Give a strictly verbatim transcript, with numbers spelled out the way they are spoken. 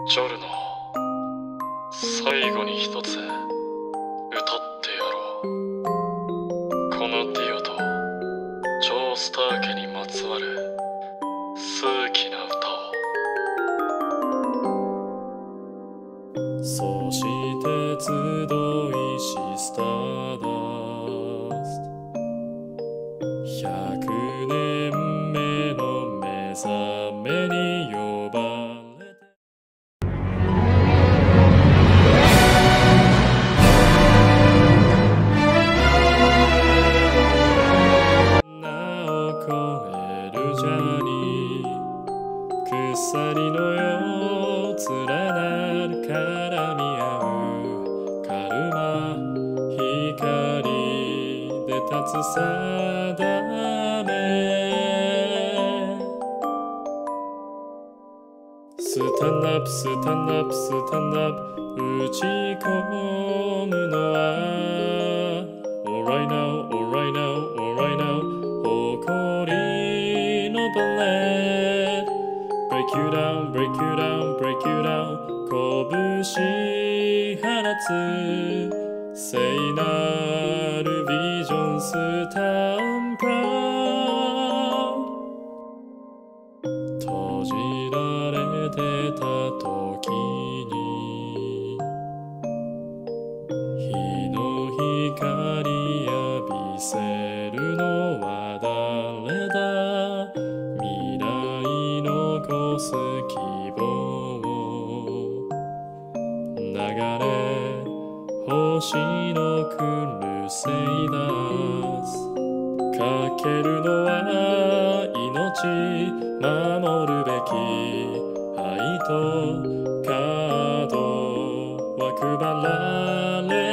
ジョルノ、最後に一つ歌ってやろう。このディオと超スター家にまつわる数奇な歌を。そして集いしスターダスト、百年目の目覚めに呼ばれて、名を超えるジャーニー、鎖のよう連なる絡み合うカルマ、光で立つ定め。スタンドアップスタンドアップスタンドアップ、打ち込むのは Alright now, alright now, alright now、 誇りのバレット、 Break you down, break you down, break you down、 拳放つ聖なるビジョン、スタンプラウド、閉じられてた時に日の光浴びせるのは誰だ、未来残す希望、流れ星のクルセイダーズ、かけるのは命、守るべき愛とカードは配られ